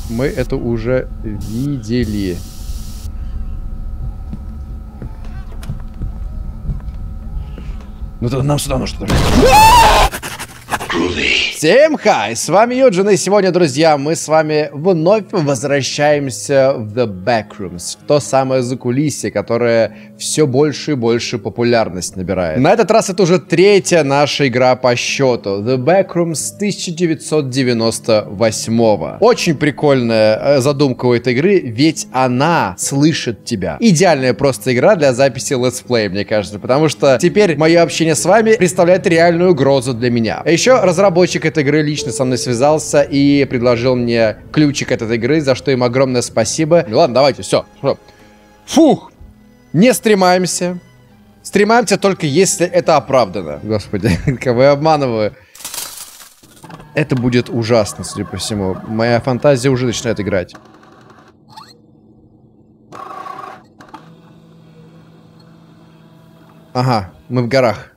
Мы это уже видели. Ну тогда нам сюда нужно. Всем хай, с вами Юджин, и сегодня, друзья, мы с вами вновь возвращаемся в The Backrooms, в то самое закулисье, которое все больше и больше популярность набирает. На этот раз это уже третья наша игра по счету, The Backrooms 1998. Очень прикольная задумка у этой игры, ведь она слышит тебя. Идеальная просто игра для записи летсплея, мне кажется, потому что теперь мое общение с вами представляет реальную угрозу для меня. А еще разработчик этой игры лично со мной связался и предложил мне ключик от этой игры, за что им огромное спасибо. Ну ладно, давайте, все. Фух! Не стремаемся. Стремаемся только если это оправдано. Господи, кого я обманываю. Это будет ужасно, судя по всему. Моя фантазия уже начинает играть. Ага, мы в горах.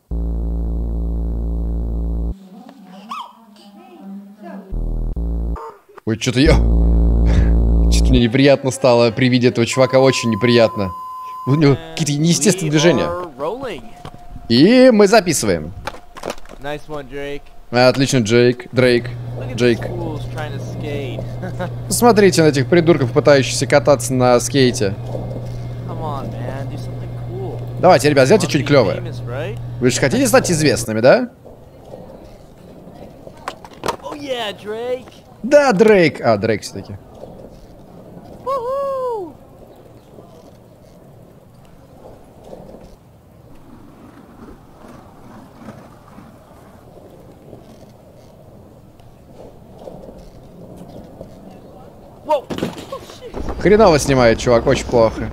Ой, что-то я... Что-то мне неприятно стало при виде этого чувака, очень неприятно. У него какие-то неестественные движения. И мы записываем. Отлично, Дрейк. Посмотрите на этих придурков, пытающихся кататься на скейте. Давайте, ребят, сделайте что-нибудь клевое. Вы же хотите стать известными, да? Да, Дрейк. А, Дрейк все-таки. Хреново снимает, чувак, очень плохо.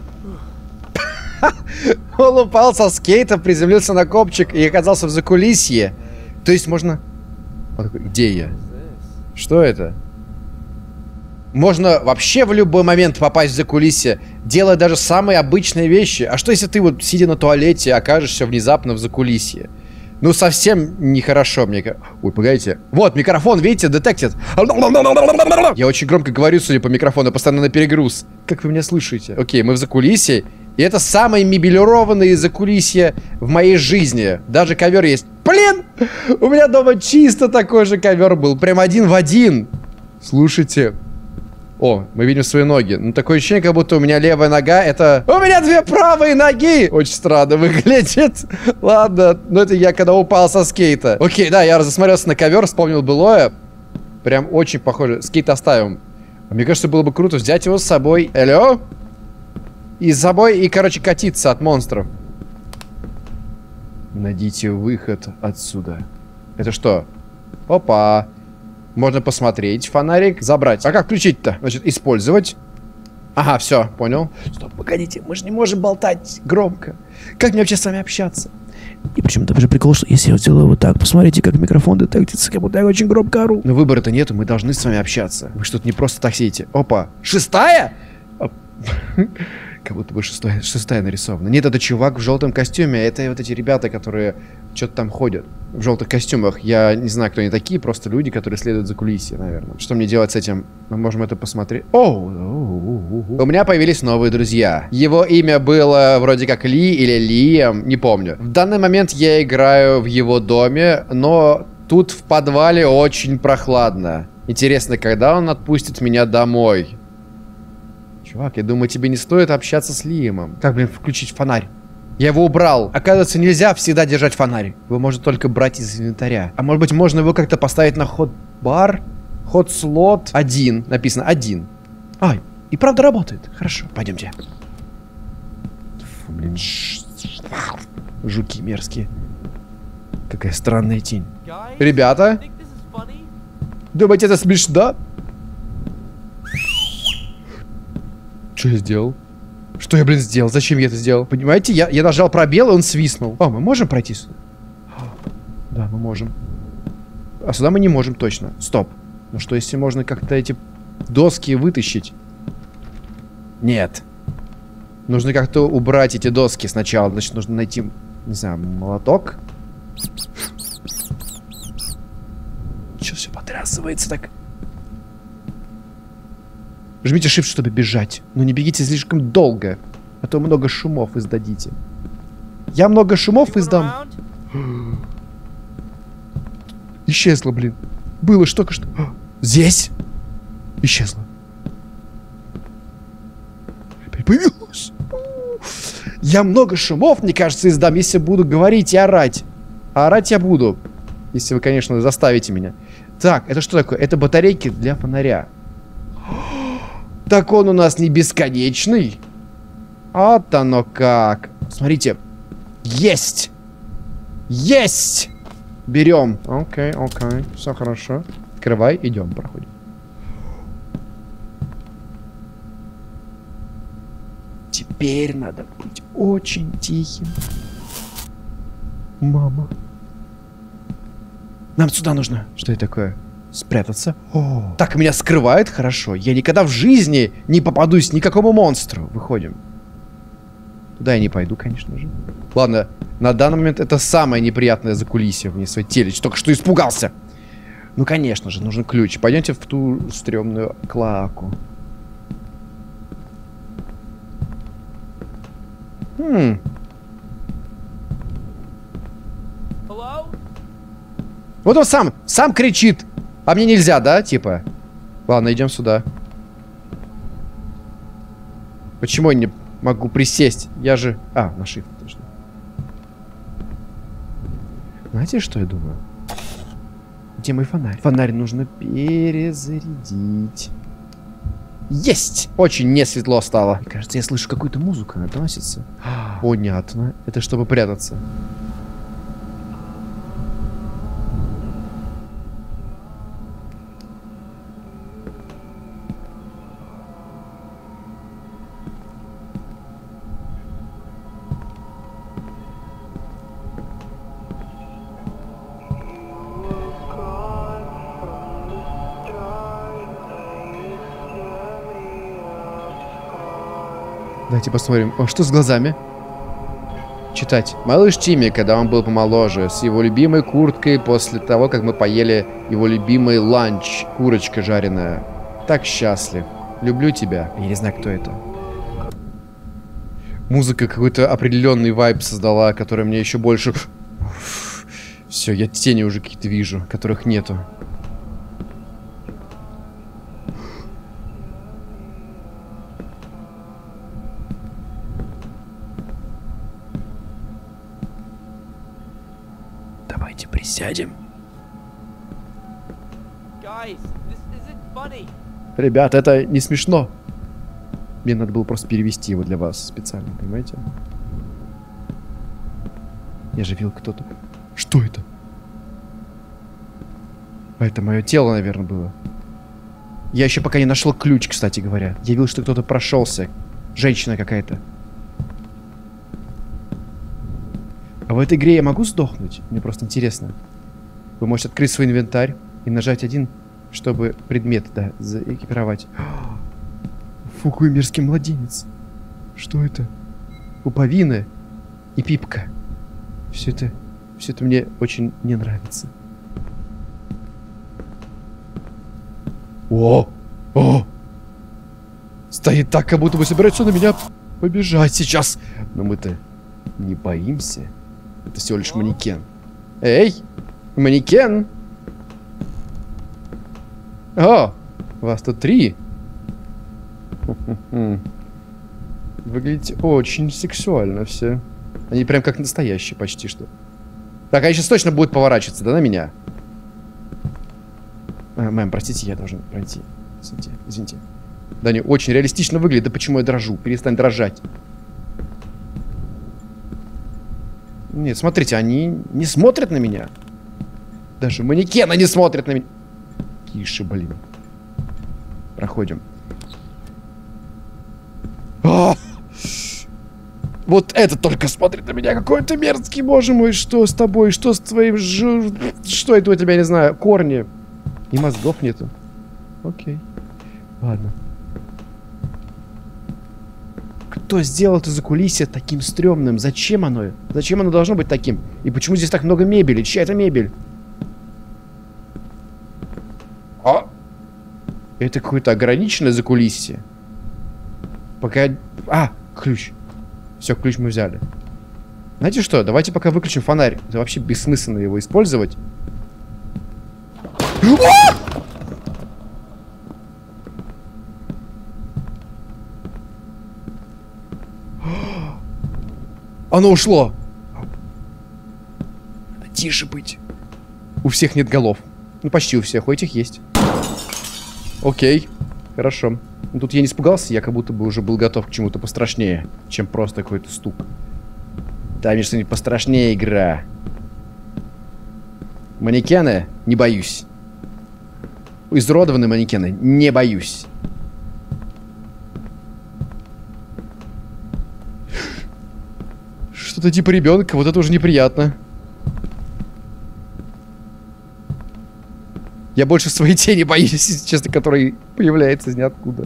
Он упал со скейта, приземлился на копчик и оказался в закулисье. То есть можно... Он такой, где я? Что это? Можно вообще в любой момент попасть в закулисье, делая даже самые обычные вещи. А что если ты вот, сидя на туалете, окажешься внезапно в закулисье? Ну, совсем нехорошо, мне кажется. Ой, погодите. Вот, микрофон, видите, детектит. Я очень громко говорю, судя по микрофону, постоянно на перегруз. Как вы меня слышите? Окей, мы в закулисье. И это самое мебелированное закулисье в моей жизни. Даже ковер есть. Блин! У меня дома чисто такой же ковер был. Прям один в один. Слушайте. О, мы видим свои ноги. Ну, такое ощущение, как будто у меня левая нога это... У меня две правые ноги! Очень странно выглядит. Ладно, ну это я когда упал со скейта. Окей, да, я засмотрелся на ковер, вспомнил былое. Прям очень похоже. Скейт оставим. Мне кажется, было бы круто взять его с собой. Алло? И с собой, и, короче, катиться от монстров. Найдите выход отсюда. Это что? Опа. Можно посмотреть фонарик, забрать. А как включить-то? Значит, использовать. Ага, все, понял. Стоп, погодите, мы же не можем болтать громко. Как мне вообще с вами общаться? И причем там же прикол, что если я сделаю вот так, посмотрите, как микрофон детектится, как будто я очень громко ору. Но выбора-то нету, мы должны с вами общаться. Вы что-то не просто так сидите. Опа, шестая? Как будто бы шестая нарисована. Нет, это чувак в желтом костюме. Это вот эти ребята, которые что-то там ходят в желтых костюмах. Я не знаю, кто они такие. Просто люди, которые следуют за кулисье, наверное. Что мне делать с этим? Мы можем это посмотреть. У меня появились новые друзья. Его имя было вроде как Ли или Лиам. Не помню. В данный момент я играю в его доме, но тут в подвале очень прохладно. Интересно, когда он отпустит меня домой? Чувак, я думаю, тебе не стоит общаться с Лиэмом. Как, блин, включить фонарь? Я его убрал. Оказывается, нельзя всегда держать фонарь. Его можно только брать из инвентаря. А может быть, можно его как-то поставить на ход-бар? Ход-слот 1. Написано 1. Ай, и правда работает. Хорошо, пойдемте. Фу, блин, жуки мерзкие. Какая странная тень. Ребята? Думаете, это смешно? Что я сделал? Что я, блин, сделал? Зачем я это сделал? Понимаете, я нажал пробел, и он свистнул. О, мы можем пройти сюда? Да, мы можем. А сюда мы не можем точно. Стоп. Ну что, если можно как-то эти доски вытащить? Нет. Нужно как-то убрать эти доски сначала. Значит, нужно найти, не знаю, молоток. Че все потрясывается так? Жмите Shift, чтобы бежать. Но не бегите слишком долго, а то много шумов издадите. Я много шумов издам. Исчезла, блин. Было ж только что. Здесь? Исчезла. Опять появилась. Я много шумов, мне кажется, издам, если буду говорить и орать. А орать я буду. Если вы, конечно, заставите меня. Так, это что такое? Это батарейки для фонаря. Так он у нас не бесконечный. Вот оно как. Смотрите. Есть! Есть! Берем. Окей, окей. Все хорошо. Открывай, идем, проходим. Теперь надо быть очень тихим. Мама. Нам сюда нужно. Что это такое? Спрятаться. О, так меня скрывает хорошо. Я никогда в жизни не попадусь никакому монстру. Выходим. Туда я не пойду, конечно же. Ладно, на данный момент это самое неприятное закулисье в своей теле. Только что испугался. Ну, конечно же, нужен ключ. Пойдемте в ту стрёмную клоаку. Вот он сам кричит. А мне нельзя, да, типа? Ладно, идем сюда. Почему я не могу присесть? Я же... А, на shift, точно. Знаете, что я думаю? Где мой фонарь? Фонарь нужно перезарядить. Есть! Очень не светло стало. Мне кажется, я слышу какую-то музыку, она доносится. Понятно. Это чтобы прятаться. Давайте посмотрим. О, что с глазами? Читать. Малыш Тимми, когда он был помоложе, с его любимой курткой после того, как мы поели его любимый ланч, курочка жареная. Так счастлив. Люблю тебя. Я не знаю, кто это. Музыка какой-то определенный вайб создала, который мне еще больше... Все, я тени уже какие-то вижу, которых нету. Давайте присядем. Ребят, это не смешно. Мне надо было просто перевести его для вас специально, понимаете? Я же видел кто-то. Что это? А это мое тело, наверное, было. Я еще пока не нашел ключ, кстати говоря. Я видел, что кто-то прошелся. Женщина какая-то. А в этой игре я могу сдохнуть? Мне просто интересно. Вы можете открыть свой инвентарь и нажать один, чтобы предмет, да, заэкипировать. Фу, какой мерзкий младенец. Что это? Пуповина и пипка. Все это мне очень не нравится. О! Стоит так, как будто бы собирается на меня побежать сейчас. Но мы-то не боимся. Это всего лишь манекен. Эй! Манекен! О! Вас тут 3. Выглядите очень сексуально все. Они прям как настоящие почти что. Так, они сейчас точно будут поворачиваться, да, на меня? Мэм, простите, я должен пройти. Извините. Да, они очень реалистично выглядят. Да почему я дрожу? Перестань дрожать. Нет, смотрите, они не смотрят на меня. Даже манекены не смотрят на меня. Тише, блин. Проходим. Вот это только смотрит на меня. Какой ты мерзкий, боже мой. Что с тобой? Что с твоим... Что это у тебя, не знаю, корни? И мозгов нету. Окей. Ладно. Кто сделал это закулисье таким стрёмным? Зачем оно? Зачем оно должно быть таким? И почему здесь так много мебели? Чья это мебель? Это какое-то ограниченное закулисье. Пока... А, ключ. Все, ключ мы взяли. Знаете что, давайте пока выключим фонарь. Это вообще бессмысленно его использовать. Оно ушло. Надо тише быть. У всех нет голов. Ну, почти у всех. У этих есть. Окей. Хорошо. Ну, тут я не испугался. Я как будто бы уже был готов к чему-то пострашнее, чем просто какой-то стук. Да, мне что-нибудь пострашнее игра. Манекены? Не боюсь. Изуродованные манекены? Не боюсь. Что-то типа ребенка. Вот это уже неприятно. Я больше своей тени боюсь, если честно, которая появляется из ниоткуда.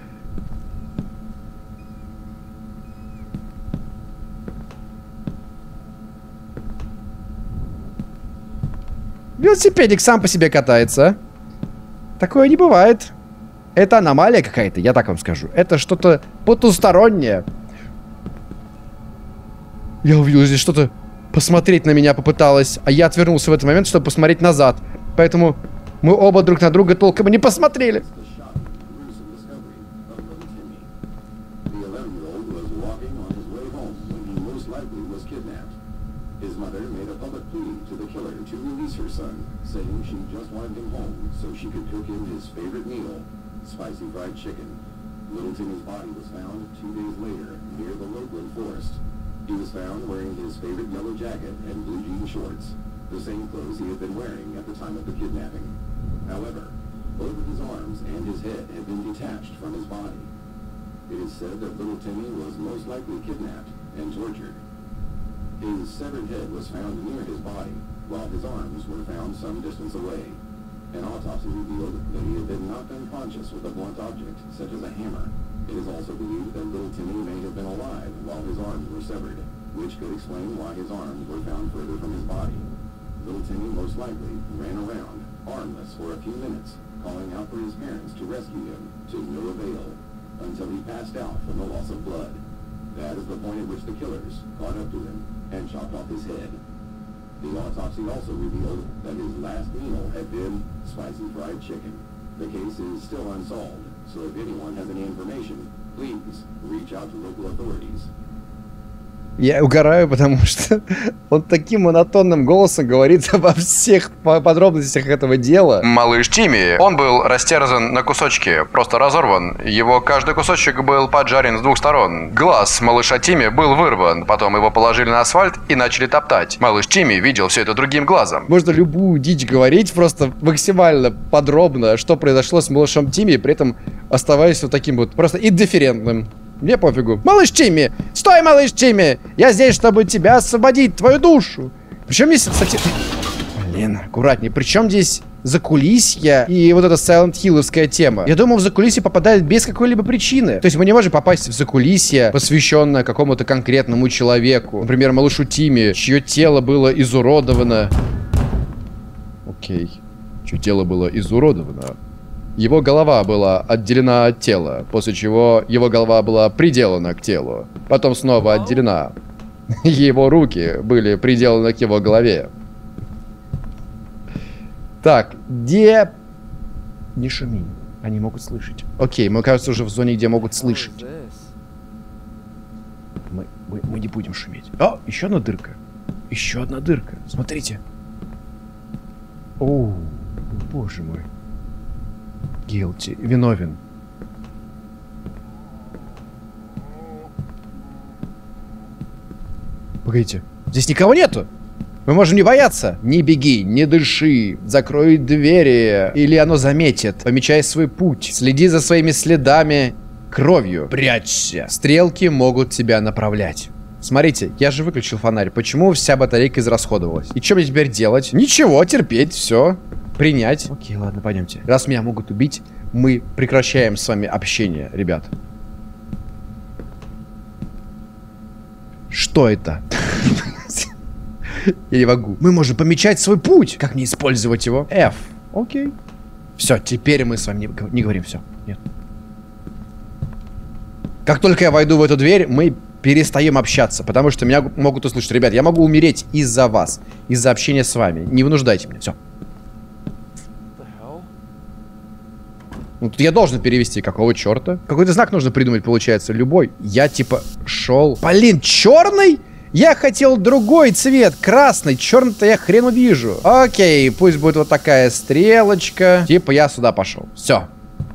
Велосипедик сам по себе катается. Такое не бывает. Это аномалия какая-то, я так вам скажу. Это что-то потустороннее. Я увидел здесь что-то. Посмотреть на меня попыталась. А я отвернулся в этот момент, чтобы посмотреть назад. Поэтому мы оба друг на друга толком не посмотрели. Spicy fried chicken. Little Timmy's body was found 2 days later near the Lakeland Forest. He was found wearing his favorite yellow jacket and blue jean shorts, the same clothes he had been wearing at the time of the kidnapping. However, both of his arms and his head had been detached from his body. It is said that little Timmy was most likely kidnapped and tortured. His severed head was found near his body, while his arms were found some distance away. An autopsy revealed that he had been knocked unconscious with a blunt object, such as a hammer. It is also believed that little Timmy may have been alive while his arms were severed, which could explain why his arms were found further from his body. Little Timmy most likely ran around, armless for a few minutes, calling out for his parents to rescue him, to no avail, until he passed out from the loss of blood. That is the point at which the killers caught up to him and chopped off his head. The autopsy also revealed that his last meal had been spicy fried chicken. The case is still unsolved, so if anyone has any information, please reach out to local authorities. Я угораю, потому что он таким монотонным голосом говорит обо всех подробностях этого дела. Малыш Тимми, он был растерзан на кусочки, просто разорван. Его каждый кусочек был поджарен с двух сторон. Глаз малыша Тимми был вырван, потом его положили на асфальт и начали топтать. Малыш Тимми видел все это другим глазом. Можно любую дичь говорить, просто максимально подробно, что произошло с малышом Тимми, при этом оставаясь вот таким вот просто индифферентным. Мне пофигу. Малыш Тимми! Стой, малыш Тимми! Я здесь, чтобы тебя освободить, твою душу! Причем здесь, кстати... Блин, аккуратнее. Причем здесь закулисье и вот эта Silent Hill'овская тема. Я думал, в закулисье попадают без какой-либо причины. То есть мы не можем попасть в закулисье, посвященное какому-то конкретному человеку. Например, малышу Тимми, чье тело было изуродовано. Окей. Чье тело было изуродовано. Его голова была отделена от тела, после чего его голова была приделана к телу. Потом снова отделена. Его руки были приделаны к его голове. Так, где... Не шуми, они могут слышать. Окей, мы, кажется, уже в зоне, где могут слышать. Мы не будем шуметь. О, еще одна дырка. Еще одна дырка. Смотрите. О, боже мой. Guilty. Виновен. Погодите. Здесь никого нету. Мы можем не бояться. Не беги, не дыши. Закрой двери. Или оно заметит. Помечай свой путь. Следи за своими следами кровью. Прячься. Стрелки могут тебя направлять. Смотрите, я же выключил фонарь. Почему вся батарейка израсходовалась? И что мне теперь делать? Ничего, терпеть, все. Принять. Окей, ладно, пойдемте. Раз меня могут убить, мы прекращаем с вами общение, ребят. Что это? Я не могу. Мы можем помечать свой путь. Как мне использовать его? F. Окей. Все, теперь мы с вами не говорим. Все, нет. Как только я войду в эту дверь, мы перестаем общаться, потому что меня могут услышать. Ребят, я могу умереть из-за вас, из-за общения с вами. Не вынуждайте меня. Все. Ну, тут я должен перевести. Какого черта? Какой-то знак нужно придумать, получается. Любой. Я типа шел. Блин, черный? Я хотел другой цвет, красный. Черный-то я хрен увижу. Окей, пусть будет вот такая стрелочка. Типа я сюда пошел. Все.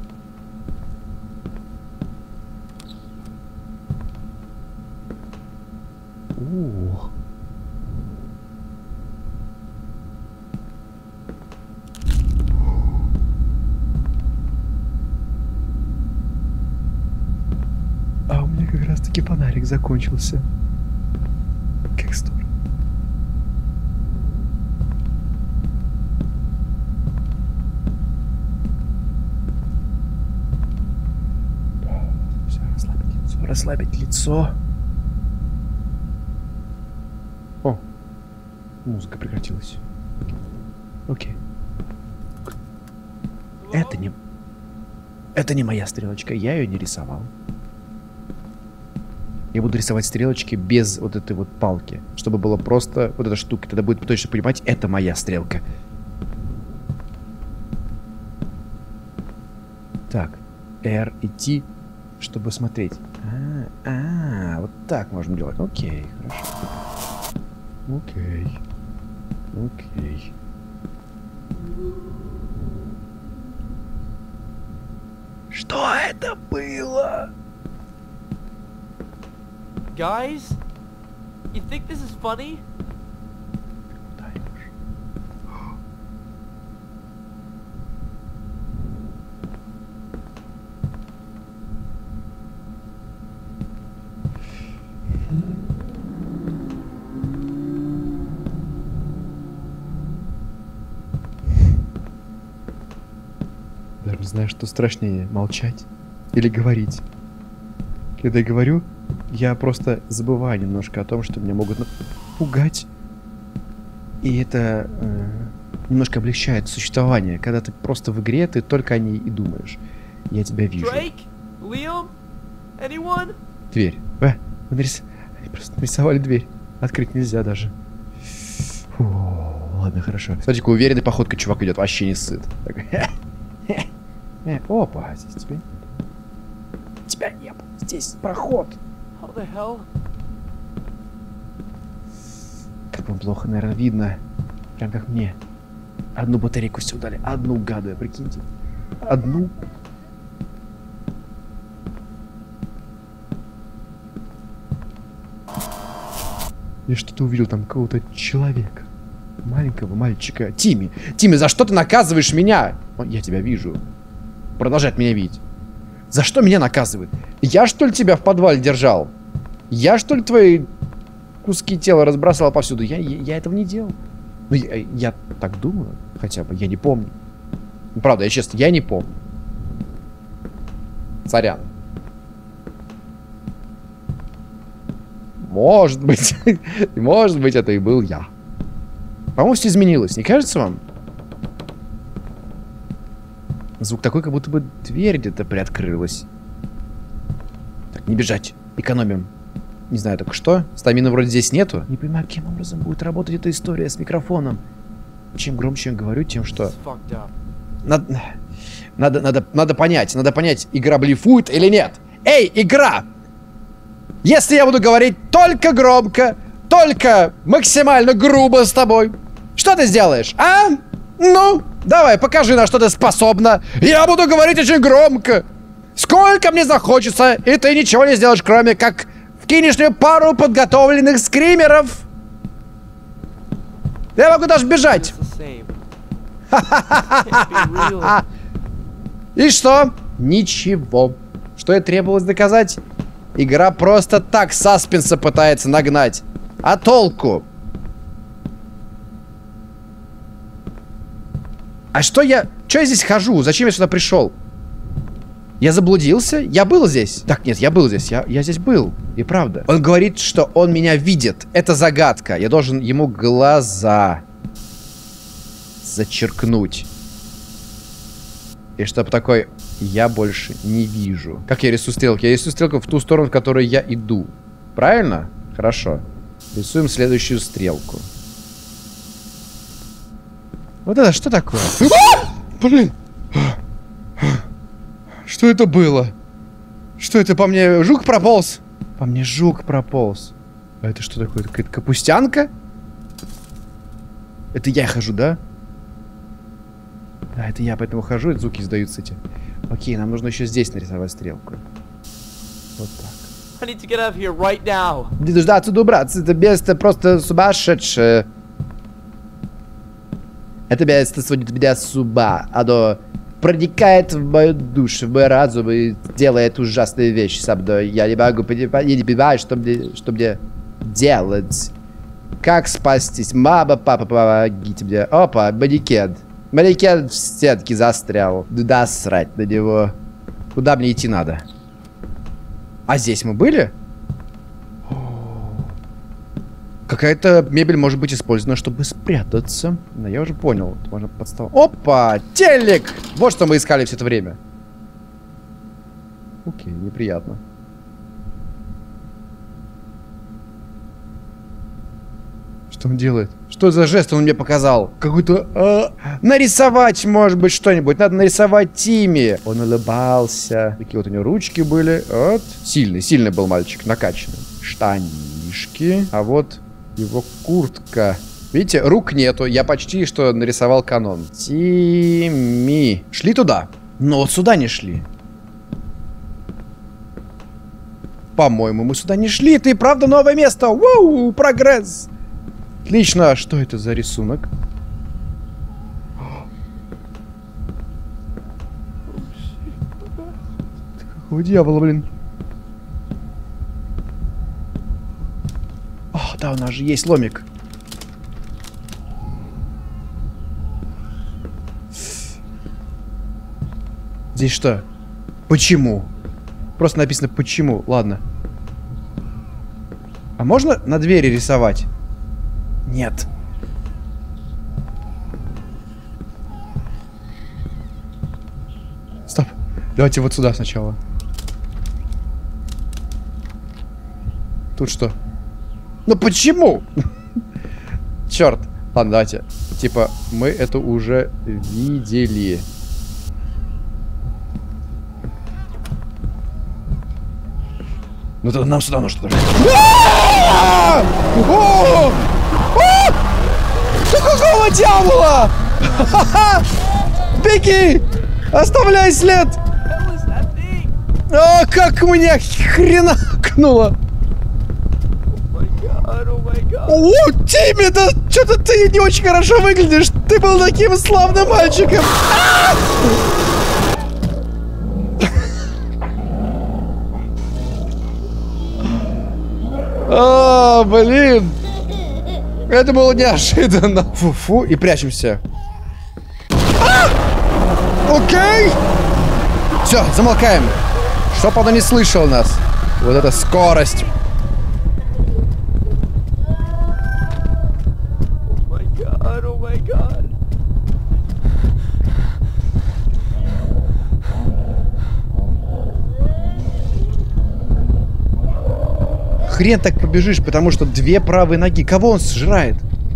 А у меня как раз таки фонарик закончился. Как здорово. Все, расслабить лицо, расслабить лицо. О, музыка прекратилась. Окей. Это не моя стрелочка, я ее не рисовал. Я буду рисовать стрелочки без вот этой вот палки, чтобы было просто вот эта штука. Тогда будет точно понимать, это моя стрелка. Так, R и T, чтобы смотреть. Вот так можем делать. Окей, хорошо. Окей. Что это было? Guys, you think this is funny? Даже не знаю, что страшнее, молчать или говорить. Когда я говорю, я просто забываю немножко о том, что меня могут напугать. И это немножко облегчает существование. Когда ты просто в игре, ты только о ней и думаешь. Я тебя вижу. Drake? Liam? Anyone? Дверь. Они просто нарисовали дверь. Открыть нельзя даже. Фу, ладно, хорошо. Смотрите, какой уверенной походкой чувак идет. Вообще не сыт. Опа, здесь тебя нет. Тебя не было. Здесь проход. How the hell? Как вам плохо, наверное, видно. Прям как мне. Одну батарейку все дали. Одну гадую, прикиньте. Одну. Я что-то увидел там какого-то человека. Маленького мальчика. Тимми, за что ты наказываешь меня? Я тебя вижу. Продолжает меня видеть. За что меня наказывают? Я, что ли, тебя в подвале держал? Я, что ли, твои куски тела разбросал повсюду? Я этого не делал. Ну, я так думаю, хотя бы. Я не помню. Ну, правда, я честно, я не помню. Сорян. Может быть, это и был я. По-моему, все изменилось, не кажется вам? Звук такой, как будто бы дверь где-то приоткрылась. Так, не бежать. Экономим. Не знаю только что. Стамина вроде здесь нету. Не понимаю, каким образом будет работать эта история с микрофоном. Чем громче я говорю, тем что... Надо понять, игра блефует или нет. Эй, игра! Если я буду говорить только громко, только максимально грубо с тобой, что ты сделаешь, а? Ну, давай, покажи, на что ты способна. Я буду говорить очень громко. Сколько мне захочется, и ты ничего не сделаешь, кроме как вкинешь мне пару подготовленных скримеров. Я могу даже бежать. И что? Ничего. Что и требовалось доказать? Игра просто так саспенса пытается нагнать. А толку? А что я здесь хожу? Зачем я сюда пришел? Я заблудился? Я был здесь? Так, нет, я был здесь. Я здесь был. И правда. Он говорит, что он меня видит. Это загадка. Я должен ему глаза зачеркнуть. И чтобы такой, я больше не вижу. Как я рисую стрелки? Я рисую стрелку в ту сторону, в которую я иду. Правильно? Хорошо. Рисуем следующую стрелку. Вот это что такое? Блин! Что это было? Что это по мне? Жук прополз? По мне жук прополз. А это что такое? Какая-то капустянка? Это я хожу, да? Да, это я поэтому хожу, и звуки издаются эти. Окей, нам нужно еще здесь нарисовать стрелку. Вот так. I need to get out of here right now. Не нужно отсюда убраться, это место просто сумасшедшее. Это место сводит меня с ума. Оно проникает в мою душу, в мой разум и делает ужасные вещи со мной. Я не могу понимать, я не понимаю, что мне делать. Как спастись? Мама, папа, помогите мне. Опа, манекен. Манекен в стенке застрял. Да срать на него. Куда мне идти надо? А здесь мы были? Какая-то мебель может быть использована, чтобы спрятаться. Но я уже понял. Можно подставить. Опа! Телек! Вот что мы искали все это время. Окей, неприятно. Что он делает? Что за жест он мне показал? Какой-то... нарисовать, может быть, что-нибудь. Надо нарисовать Тимми. Он улыбался. Такие вот у него ручки были. Вот. Сильный был мальчик, накачанный. Штанишки. А вот его куртка. Видите, рук нету. Я почти что нарисовал канон. Тимми. Шли туда. Но вот сюда не шли. По-моему, мы сюда не шли. Это и правда новое место. Воу, прогресс. Отлично. Что это за рисунок? Какого дьявола, блин? О, да, у нас же есть ломик. Здесь что? Почему? Просто написано почему. Ладно. А можно на двери рисовать? Нет. Стоп. Давайте вот сюда сначала. Тут что? Ну почему? Черт. Ладно, давайте. Типа, мы это уже видели. Ну тогда нам сюда нужно. Какого дьявола? Беги! Оставляй след! О, как меня хренакнуло! О, Тимми, да что-то ты не очень хорошо выглядишь. Ты был таким славным мальчиком. А, блин. Это было неожиданно. Фу-фу, и прячемся. Окей. Все, замолкаем. Чтоб оно не слышало нас. Вот эта скорость. Хрен так побежишь, потому что две правые ноги. Кого он сжирает?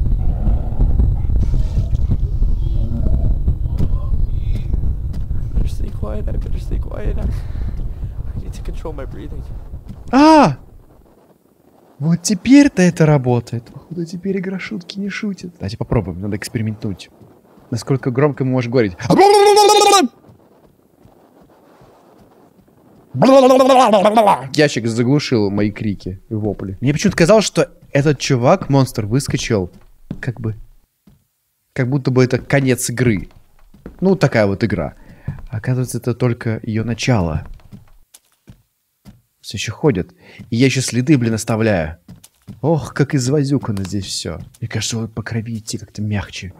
А! Вот теперь-то это работает. Походу, теперь игра шутки не шутит. Давайте попробуем, надо экспериментнуть. Насколько громко мы можем говорить. Ящик заглушил мои крики и вопли. Мне почему-то казалось, что этот чувак, монстр, выскочил как будто бы это конец игры. Ну, такая вот игра. Оказывается, это только ее начало. Все еще ходят. И я еще следы, блин, оставляю. Ох, как извозюкано здесь все. Мне кажется, вот по крови идти как-то мягче.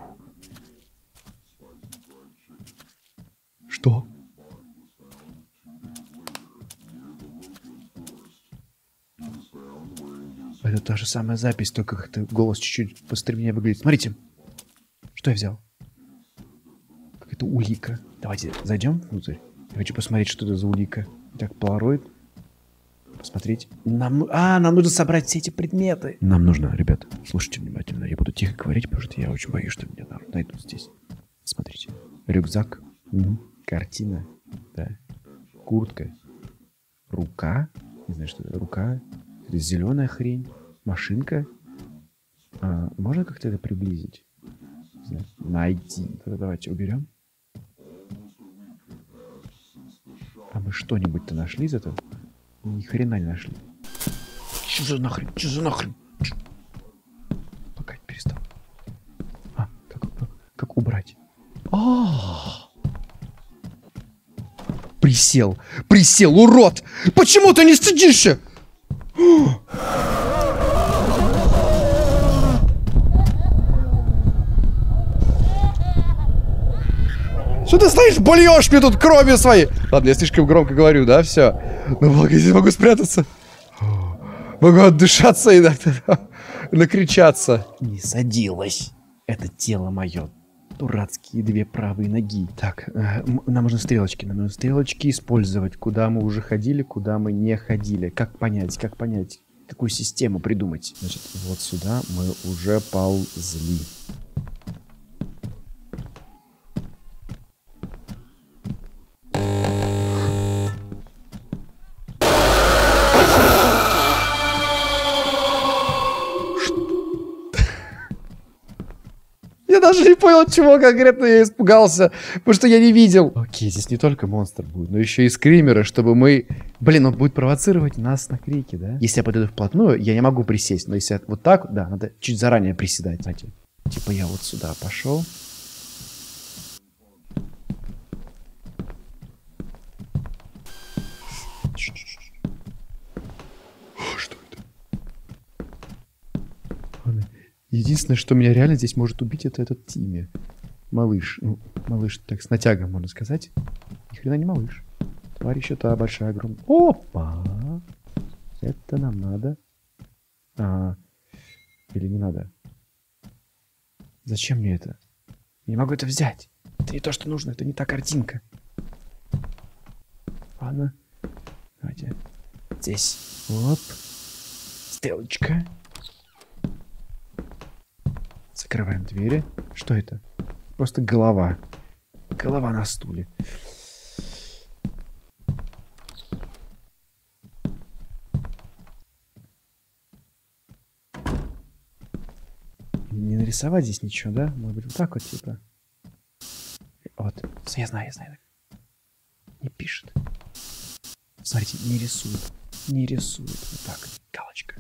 Что? Это та же самая запись, только как-то голос чуть-чуть быстрее выглядит. Смотрите, что я взял. Какая-то Это улика. Давайте зайдем внутрь. Я хочу посмотреть, что это за улика. Так, полароид. Посмотреть. Нам нужно собрать все эти предметы. Нам нужно, ребята, слушайте внимательно. Я буду тихо говорить, потому что я очень боюсь, что меня найдут здесь. Смотрите. Рюкзак. Картина. Да. Куртка. Рука. Не знаю, что это. Рука. Это зеленая хрень. Машинка. Можно как-то это приблизить? Не знаю. Найти. Тогда давайте уберем. А мы что-нибудь-то нашли из этого? Ни хрена не нашли. Что за нахрен? Что за нахрен? Пока перестал. Как убрать? Присел. Присел, урод! Почему ты не стыдишься? Что ты стоишь, блюешь мне тут кровью своей? Ладно, я слишком громко говорю, да, все. Ну, благо, я могу спрятаться. Могу отдышаться иногда, накричаться. Не садилась. Это тело мое. Дурацкие 2 правые ноги. Так, нам нужны стрелочки. Нам нужны стрелочки использовать. Куда мы уже ходили, куда мы не ходили. Как понять? Какую систему придумать? Значит, вот сюда мы уже ползли. Я даже не понял, чего конкретно я испугался, потому что я не видел. Окей, здесь не только монстр будет, но еще и скримеры, чтобы мы... Блин, он будет провоцировать нас на крики, да? Если я подойду вплотную, я не могу присесть, но если вот так, да, надо чуть заранее приседать, знаете. Типа я вот сюда пошел. Что это? Единственное, что меня реально здесь может убить, это этот Тимми. Малыш. Ну, малыш так с натягом, можно сказать. Ни хрена не малыш. Тварь еще та большая, огромная. Опа! Это нам надо. Или не надо? Зачем мне это? Не могу это взять. Это не то, что нужно. Это не та картинка. Ладно. Давайте. Здесь. Оп. Стрелочка. Закрываем двери. Что это? Просто голова. Голова на стуле. Не нарисовать здесь ничего, да? Может быть, вот так вот, типа. Вот. Я знаю. Не пишет. Смотрите, не рисует. Не рисует. Вот так. Галочка.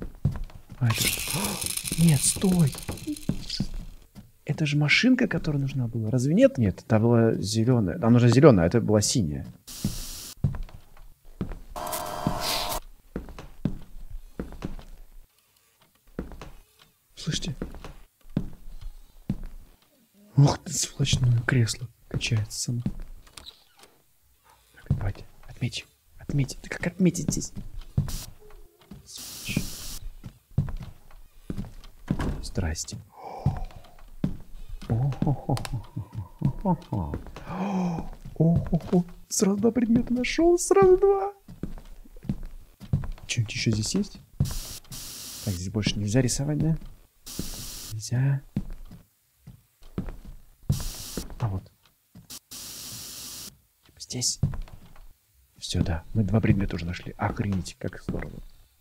Нет, стой. Это же машинка, которая нужна была. Разве нет? Нет, это была зеленая. Нам нужна зеленая, а это была синяя. Слышите? Ух ты, сволочное кресло качается само. Так, давайте, отметим. Отметим. Да как отметить здесь? Сволочь. Здрасте. Сразу 2 предмета нашел, сразу 2. Что-нибудь еще здесь есть? Так, здесь больше нельзя рисовать, да? Нельзя. А вот. Здесь. Все, да. Мы 2 предмета уже нашли. Охренеть, как здорово.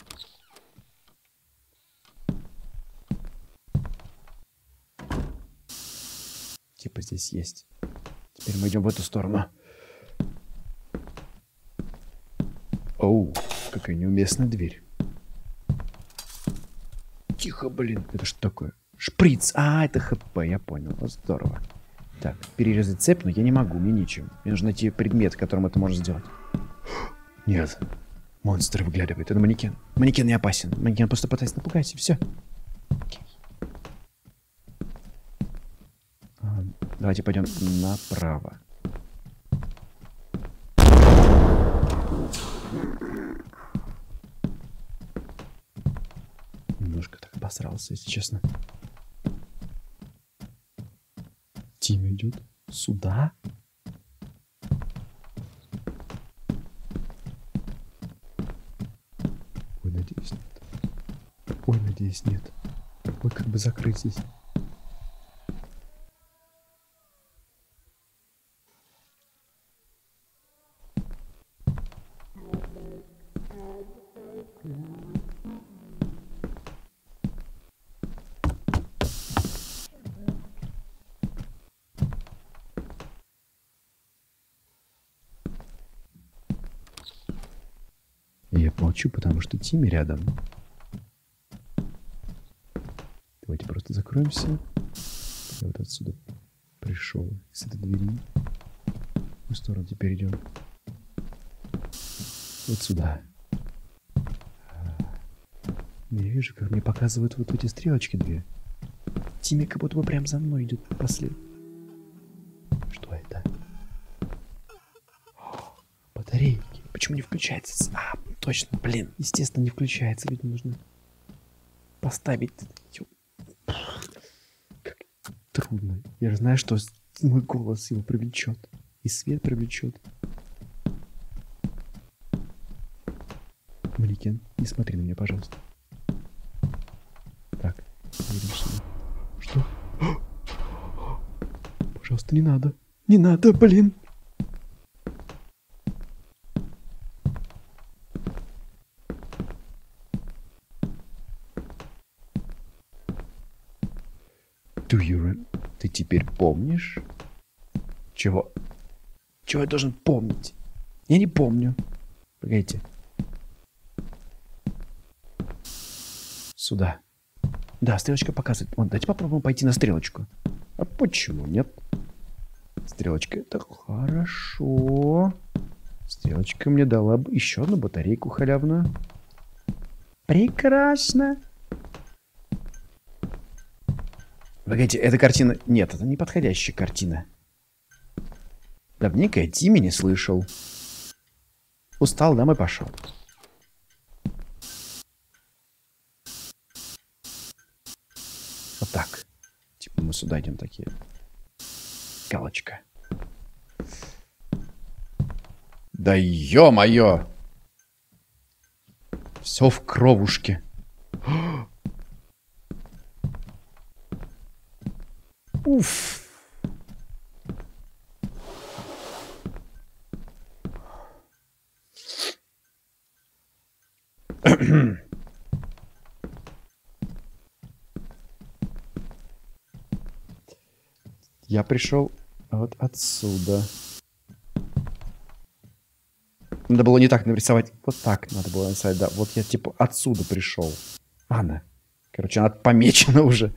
Типа здесь есть. Теперь мы идем в эту сторону. Оу, какая неуместная дверь. Тихо, блин. Это что такое? Шприц. Это ХП, я понял. Здорово. Так, перерезать цепь, но я не могу, мне нечем. Мне нужно найти предмет, которым это можно сделать. Нет. Монстр выглядывает. Это манекен. Манекен не опасен. Манекен просто пытается напугать, и все. Давайте пойдем направо. Немножко так обосрался, если честно. Тим идет сюда. надеюсь, нет. Ой, надеюсь, нет. Ой, как бы закрыть здесь. Я молчу, потому что Тимми рядом. Давайте просто закроемся. Я вот отсюда пришел, с этой двери. В какую сторону теперь идем? Вот сюда. Я вижу, как мне показывают вот эти стрелочки две. Тимми как будто бы прям за мной идет послед. Что это? О, батарейки. Почему не включается? А, точно, блин. Естественно, не включается. Ведь нужно поставить. Как трудно. Я же знаю, что мой голос его привлечет. И свет привлечет. Маликен, не смотри на меня, пожалуйста. Так, идем сюда. Что? Пожалуйста, не надо. Не надо, блин. Ты теперь помнишь? Чего? Чего я должен помнить? Я не помню. Погодите. Сюда. Да, стрелочка показывает. Вон, давайте попробуем пойти на стрелочку. А почему нет? Стрелочка, это хорошо. Стрелочка мне дала бы еще одну батарейку халявную. Прекрасно. Погодите, эта картина... Нет, это не подходящая картина. Давненько я Тимми не слышал. Устал, домой пошел. Вот так. Типа мы сюда идем такие. Галочка. Да ё-моё! Все в кровушке. Уф. Я пришел вот отсюда. Надо было не так нарисовать. Вот так надо было нарисовать, да. Вот я типа отсюда пришел. Ладно. Короче, она помечена уже.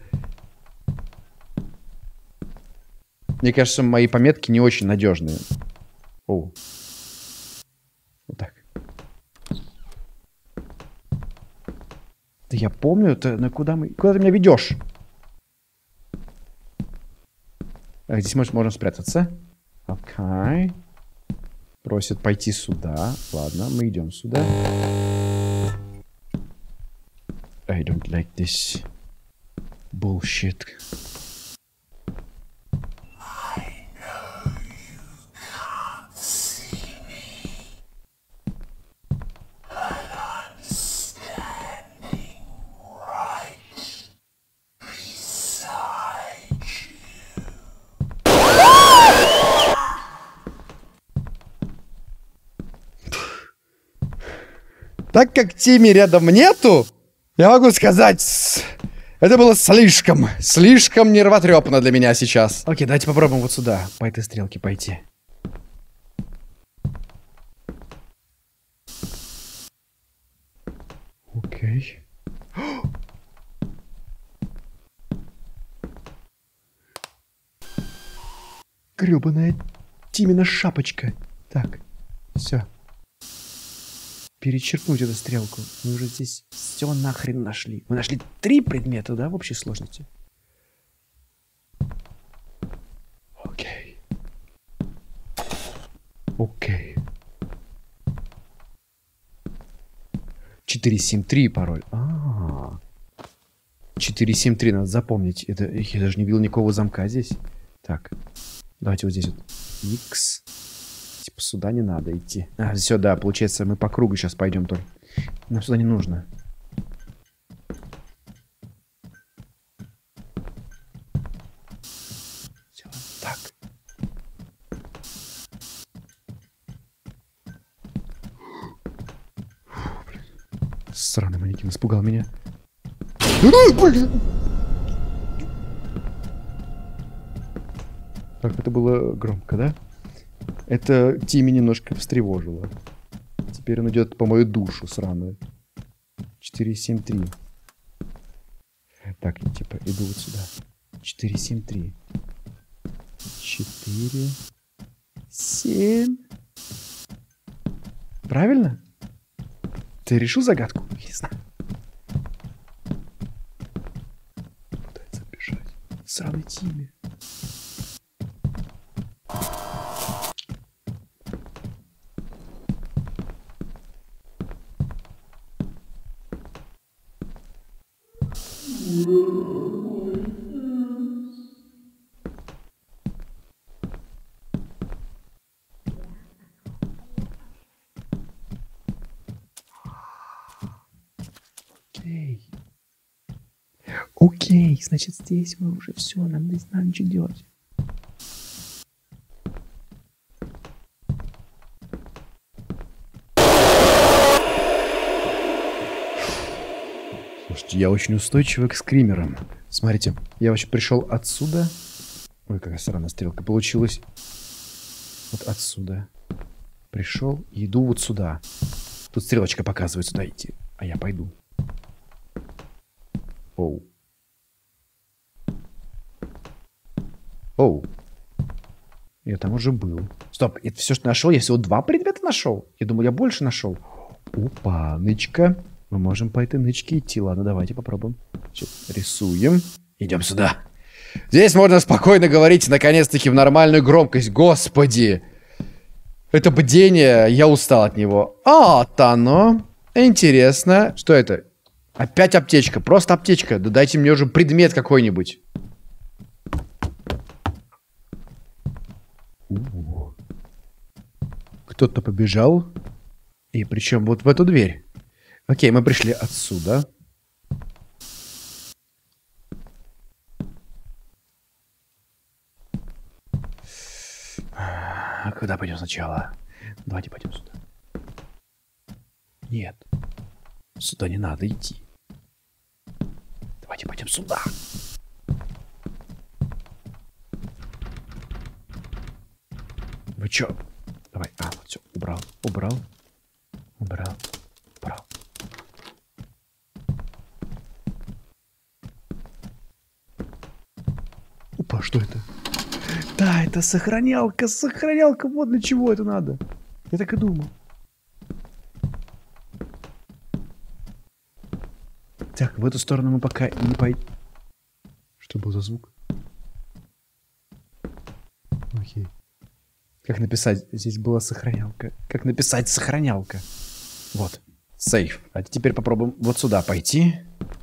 Мне кажется, мои пометки не очень надежные. О. Вот так. Да я помню, это на куда мы... Куда ты меня ведешь? А здесь можно спрятаться. Окей. Просит пойти сюда. Ладно, мы идем сюда. I don't like this bullshit. Так как Тимми рядом нету, я могу сказать, это было слишком нервотрепно для меня сейчас. Окей, давайте попробуем вот сюда, по этой стрелке пойти. Окей. Гребаная Тимина шапочка. Так, все. Перечеркнуть эту стрелку. Мы уже здесь все нахрен нашли. Мы нашли 3 предмета, да, в общей сложности? Окей. Окей. 473 пароль. 473 надо запомнить. Это я даже не видел никакого замка здесь. Так. Давайте вот здесь вот. X. Сюда не надо идти. А, все, да, получается, мы по кругу сейчас пойдем только. Нам сюда не нужно. Все, так. Сраный манекен испугал меня. Так, это было громко, да? Это Тимми немножко встревожило. Теперь он идет по мою душу сраную. 473. Так, я типа иду вот сюда. 473. 4, 7. Правильно? Ты решил загадку? Я не знаю. Пытается бежать. Сраный Тимми. Окей. Окей, значит, здесь мы уже все, нам здесь надо ничего делать. Слушайте, я очень устойчивый к скримерам. Смотрите, я вообще пришел отсюда. Ой, какая странная стрелка получилась. Вот отсюда. Пришел и иду вот сюда. Тут стрелочка показывает сюда идти. А я пойду. Оу. Оу. Я там уже был. Стоп, это все, что нашел? Я всего 2 предмета нашел. Я думал, я больше нашел. Опа, нычка. Мы можем по этой нычке идти. Ладно, давайте попробуем. Сейчас рисуем. Идем сюда. Здесь можно спокойно говорить, наконец-таки, в нормальную громкость. Господи. Это бдение, я устал от него. Вот оно. Интересно. Что это? Опять аптечка. Просто аптечка. Да дайте мне уже предмет какой-нибудь. Кто-то побежал. И причем вот в эту дверь. Окей, мы пришли отсюда. А куда пойдем сначала? Давайте пойдем сюда. Нет. Сюда не надо идти. Давайте пойдем сюда. Вы чё? Давай. А, вот все. Убрал. Убрал. Убрал. Убрал. Опа, что это? Да, это сохранялка. Сохранялка. Вот для чего это надо. Я так и думал. Так, в эту сторону мы пока не пойдем. Что был за звук? Окей. Как написать? Здесь была сохранялка. Как написать сохранялка? Вот. Сейф. А теперь попробуем вот сюда пойти.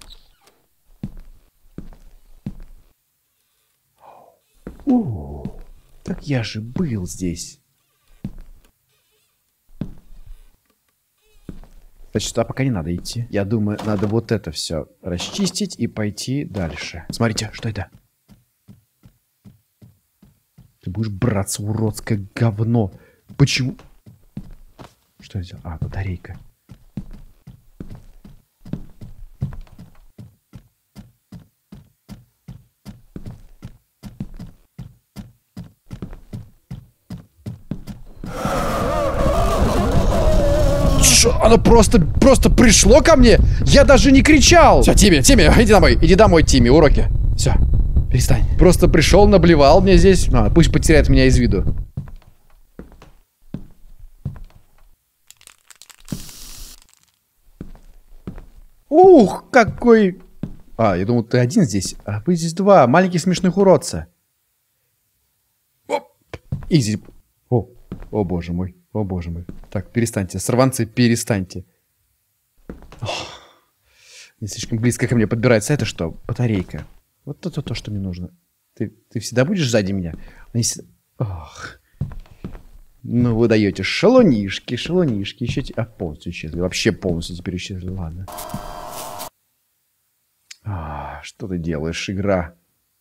О, так я же был здесь. Значит, сюда пока не надо идти. Я думаю, надо вот это все расчистить и пойти дальше. Смотрите, что это? Ты будешь браться, уродское говно. Почему? Что я сделал? А, батарейка. Оно просто пришло ко мне. Я даже не кричал. Все, Тимми, иди домой. Иди домой, Тимми, уроки. Все, перестань. Просто пришел, наблевал мне здесь. Пусть потеряет меня из виду. Ух, какой... А, я думал, ты один здесь. А вы здесь 2. Маленьких смешных уродца. Изи. О, боже мой. О, боже мой. Так, перестаньте. Сорванцы, перестаньте. Не слишком близко ко мне подбирается. Это что? Батарейка. Вот то, что мне нужно. Ты всегда будешь сзади меня? Ох. Ну, вы даете шалунишки, шалунишки. Еще полностью исчезли. Вообще полностью теперь исчезли. Ладно. Что ты делаешь, игра?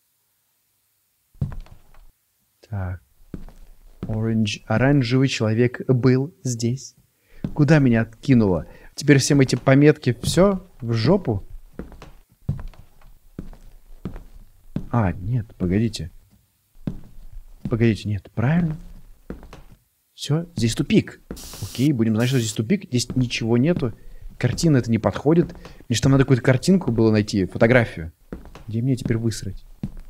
Так. Оранжевый человек был здесь. Куда меня откинуло? Теперь всем эти пометки все в жопу? Нет, погодите. Погодите, нет, правильно? Все, здесь тупик. Окей, будем знать, что здесь тупик. Здесь ничего нету. Картина это не подходит. Мне же там надо какую-то картинку было найти, фотографию. Где мне теперь высрать?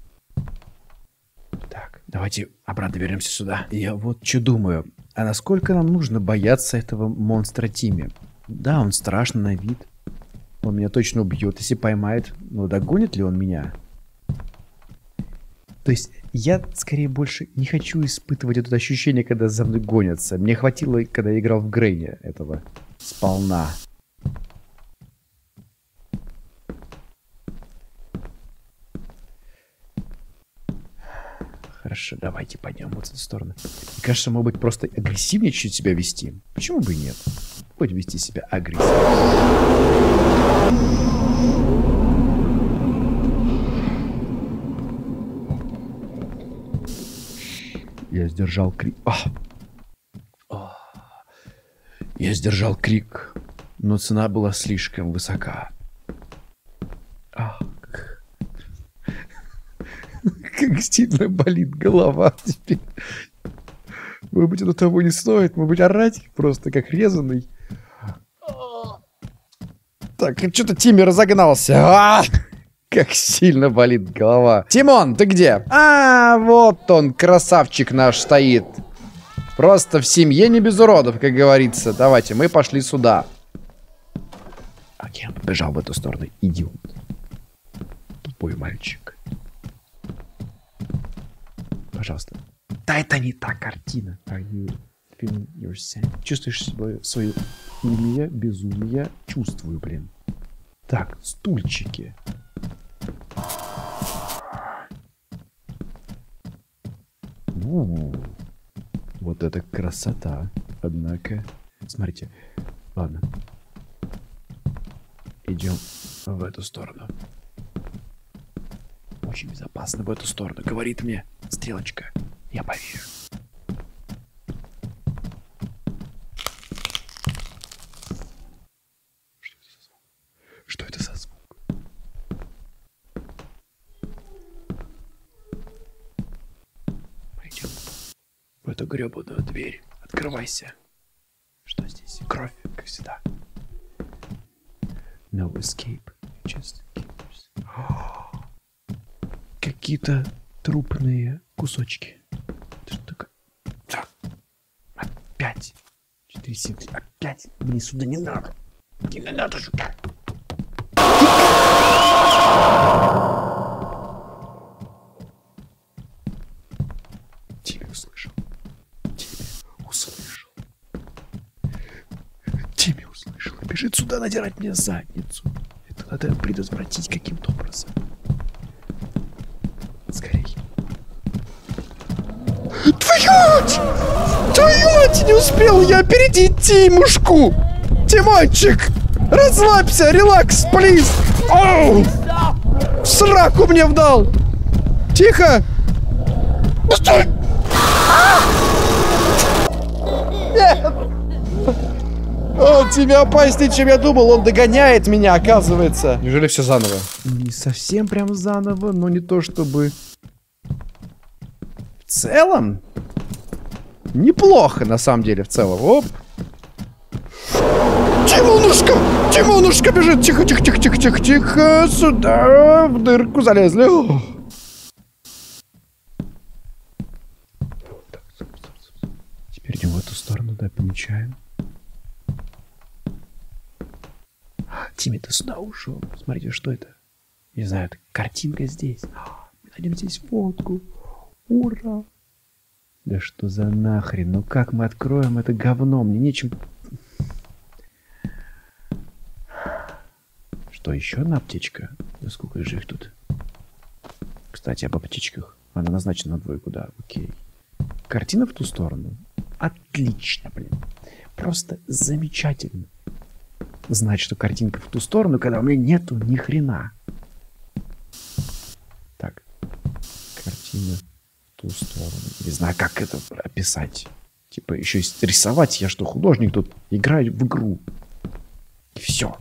Так, давайте обратно вернемся сюда. Я вот что думаю. А насколько нам нужно бояться этого монстра Тимми? Да, он страшный на вид. Он меня точно убьет, если поймает. Но догонит ли он меня? То есть я, скорее, больше не хочу испытывать это ощущение, когда за мной гонятся. Мне хватило, когда я играл в Грейне, этого сполна. Хорошо, давайте пойдем вот в эту сторону. Мне кажется, может быть, просто агрессивнее чуть себя вести. Почему бы и нет? Будем вести себя агрессивно. Я сдержал крик. Я сдержал крик, но цена была слишком высока. Как сильно болит голова теперь. Может быть, это того не стоит. Может быть, орать просто как резанный. Так, что-то Тимми разогнался. Как сильно болит голова. Тимон, ты где? Вот он, красавчик наш стоит. Просто в семье не без уродов, как говорится. Давайте, мы пошли сюда. Окей, он побежал в эту сторону. Идиот. Тупой мальчик. Пожалуйста. Да это не та картина. Чувствуешь свое имя, безумие? Чувствую, блин. Так, стульчики. Вот это красота. Однако. Смотрите. Ладно. Идем в эту сторону. Очень безопасно в эту сторону. Говорит мне стрелочка. Я поверю. Что это за звук? Пойдем в эту гребаную дверь. Открывайся. Что здесь? Кровь, как всегда. No escape. Just keepers. Какие-то трупные кусочки. Это что такое? Опять. 4, 7, 3. Опять. Мне сюда не надо. Не надо сюда. Тимми услышал. Тимми услышал. Бежит сюда надирать мне задницу. Это надо предотвратить каким-то образом. Скорей. Твою мать, не успел я опередить Тимушку! Тимончик! Расслабься, релакс, плиз! Оу! В сраку мне вдал! Тихо! Стой! Нет! Он тебе опаснее, чем я думал. Он догоняет меня, оказывается. Неужели все заново? Не совсем прям заново, но не то чтобы... В целом? Неплохо, на самом деле, в целом. Оп! Тимонушка! Тимонушка бежит! Тихо, тихо, тихо, тихо, тихо, тихо! Сюда! В дырку залезли. Так, теперь идем в эту сторону, да, помечаем. Тимми, ты сюда ушел. Смотрите, что это? Не знаю, это картинка здесь. Мы найдем здесь фотку. Ура! Да что за нахрен? Ну как мы откроем это говно? Мне нечем... Что, еще одна аптечка? Да сколько же их тут? Кстати, об аптечках. Она назначена на 2, да? Окей. Картина в ту сторону? Отлично, блин. Просто замечательно. Знать, что картинка в ту сторону, когда у меня нету ни хрена. Так. Картина в ту сторону. Не знаю, как это описать. Типа, еще и рисовать. Я что, художник тут? Играю в игру. И все.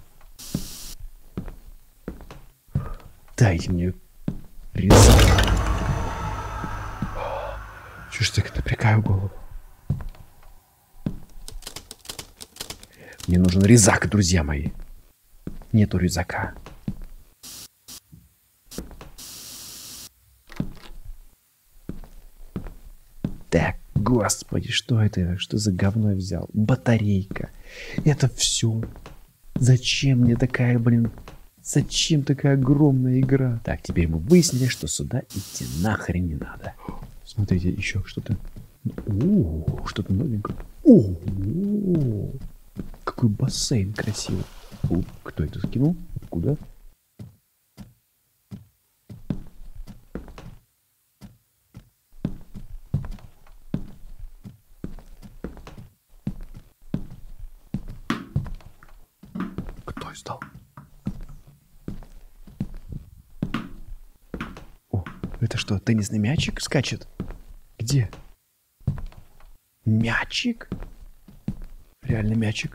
Дайте мне резак. Чё ж так напрягаю голову? Мне нужен резак, друзья мои. Нету резака. Так, господи, что это? Что за говно я взял? Батарейка. Это все. Зачем мне такая, блин... Зачем такая огромная игра? Так, теперь мы выяснили, что сюда идти нахрен не надо. Смотрите, еще что-то. О, что-то новенькое. О, какой бассейн красивый. О, кто это скинул? Откуда? Кто издал? О, это что, теннисный мячик скачет? Где? Мячик? Реально мячик?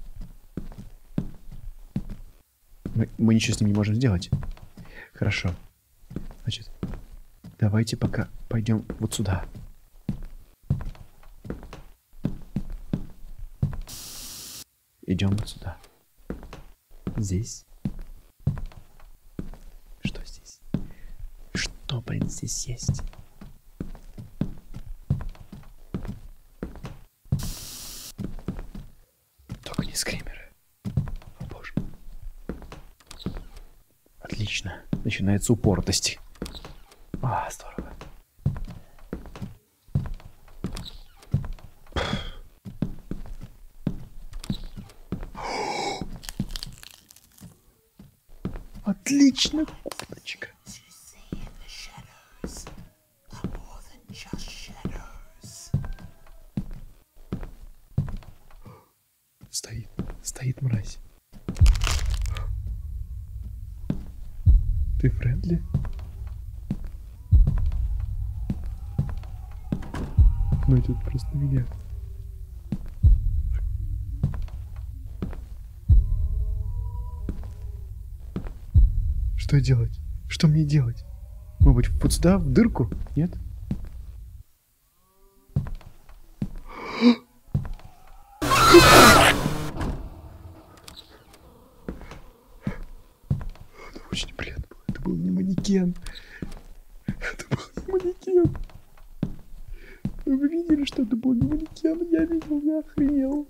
Мы ничего с ним не можем сделать. Хорошо. Значит, давайте пока пойдем вот сюда. Идем вот сюда. Здесь. Что здесь? Что, блин, здесь есть? Только не скримеры. О, боже. Отлично. Начинается упоротость. А, здорово. Отлично, курточка. Стоит мразь. Ты френдли? Ну, идет просто на меня. Что делать? Что мне делать? Может быть, вот сюда, в дырку? Нет? Это очень приятно было. Это был не манекен. Это был не манекен. Вы видели, что это был не манекен? Я видел, я охренел.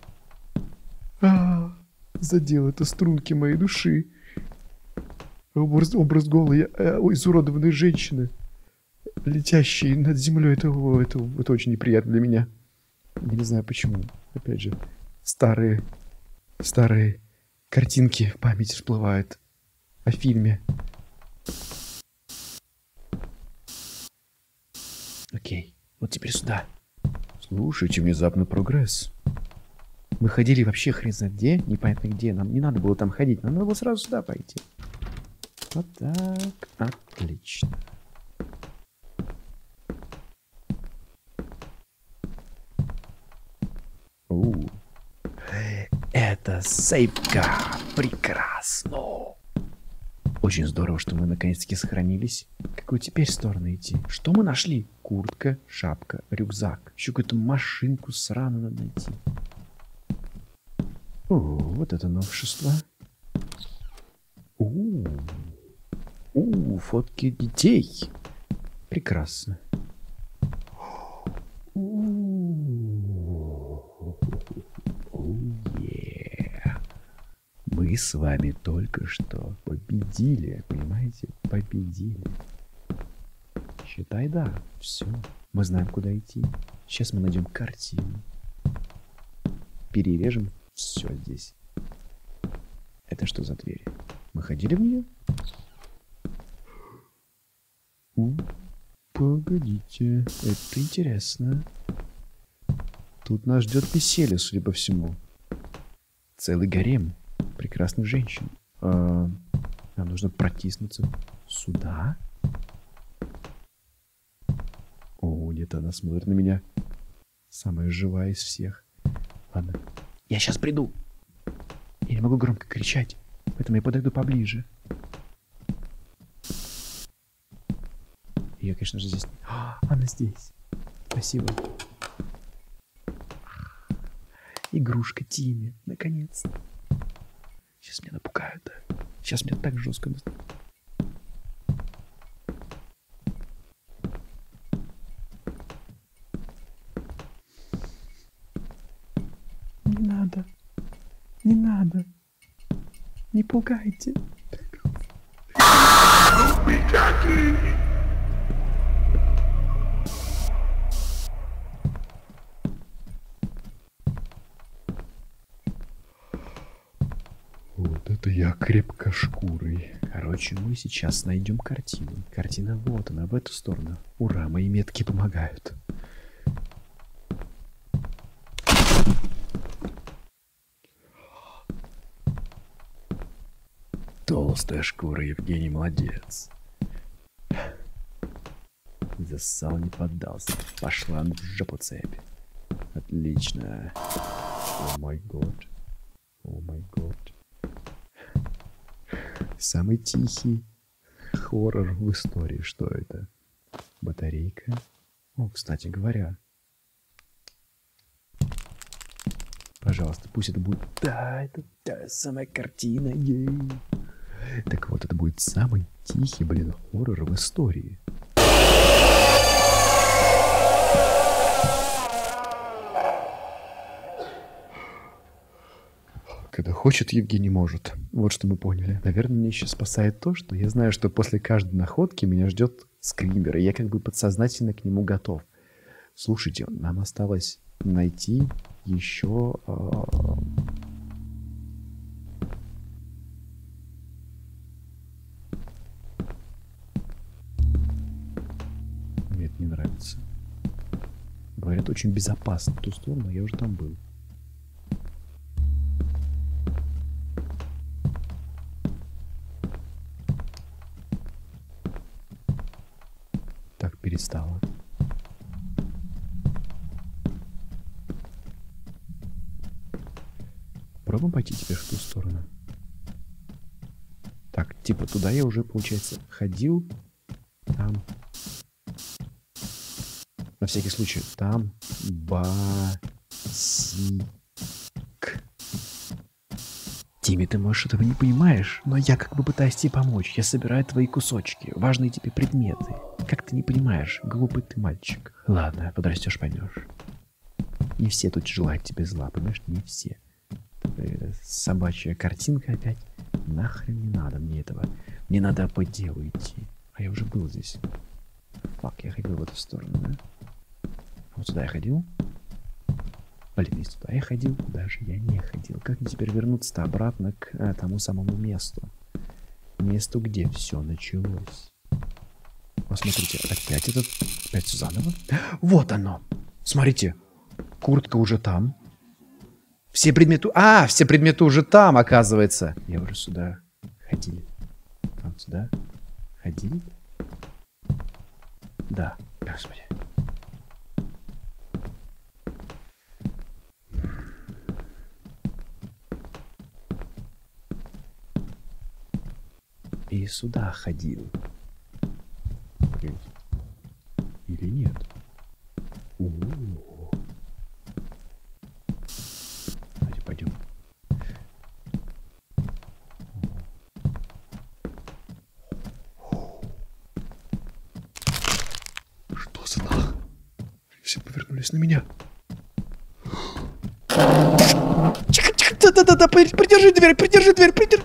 Задел это струнки моей души. Образ голой, изуродованной женщины, летящей над землей. Это очень неприятно для меня. Я не знаю почему. Опять же, старые картинки в памяти всплывают о фильме. Окей, вот теперь сюда. Слушайте, внезапный прогресс. Мы ходили вообще хрен знает где, непонятно где. Нам не надо было там ходить, нам надо было сразу сюда пойти. Вот так, отлично. Это сейфка. Прекрасно. Очень здорово, что мы наконец-таки сохранились. Какую теперь сторону идти? Что мы нашли? Куртка, шапка, рюкзак. Еще какую-то машинку сраную надо найти. О, вот это новшество. Фотки детей. Прекрасно. Мы с вами только что победили, понимаете? Победили. Считай, да. Все. Мы знаем, куда идти. Сейчас мы найдем картину. Перережем все здесь. Это что за дверь? Мы ходили в нее? Погодите, это интересно. Тут нас ждет веселье, судя по всему. Целый гарем прекрасных женщин. Нам нужно протиснуться сюда. О, где-то она смотрит на меня. Самая живая из всех. Ладно, я сейчас приду. Я не могу громко кричать, поэтому я подойду поближе. Ее, конечно же, здесь... она здесь. Спасибо. Игрушка Тимми, наконец-то. Сейчас меня напугают, да? Сейчас меня так жестко... Не надо. Не надо. Не пугайте. Вот это я крепкошкурый. Короче, мы сейчас найдем картину. Картина вот она, в эту сторону. Ура, мои метки помогают. Толстая шкура, Евгений, молодец. Засал, не поддался. Пошла в жопу цепь. Отлично. О май год. О май год. Самый тихий хоррор в истории. Что это? Батарейка. О, кстати говоря. Пожалуйста, пусть это будет... Да, это та самая картина. Ей. Так вот, это будет самый тихий, хоррор в истории. Когда хочет, Евгений может. Вот что мы поняли. Наверное, меня еще спасает то, что я знаю, что после каждой находки меня ждет скример, и я как бы подсознательно к нему готов. Слушайте, нам осталось найти еще... Мне это не нравится. Говорят, очень безопасно в ту сторону, я уже там был. Так, перестало. Пробуем пойти теперь в ту сторону. Так, типа туда я уже, получается, ходил. Там. На всякий случай. Там. Басик. Тимми, ты, может, этого не понимаешь, но я как бы пытаюсь тебе помочь. Я собираю твои кусочки, важные тебе предметы. Как ты не понимаешь? Глупый ты мальчик. Ладно, подрастешь, поймешь. Не все тут желают тебе зла, понимаешь? Не все. Собачья картинка опять. Нахрен не надо мне этого. Мне надо по делу идти. А я уже был здесь. Фак, я ходил в эту сторону, да? Вот сюда я ходил. Блин, если туда я ходил, куда же я не ходил? Как мне теперь вернуться-то обратно к тому самому месту? Месту, где все началось. Посмотрите, опять этот... Опять все заново. Вот оно! Смотрите, куртка уже там. Все предметы... все предметы уже там, оказывается. Я уже сюда ходил. Там сюда ходил? Да, господи. И сюда ходил. Или нет? Давайте пойдем. Что за нах? Все повернулись на меня. Тихо, тихо, да-да-да, придержи дверь, придержи дверь, придержи.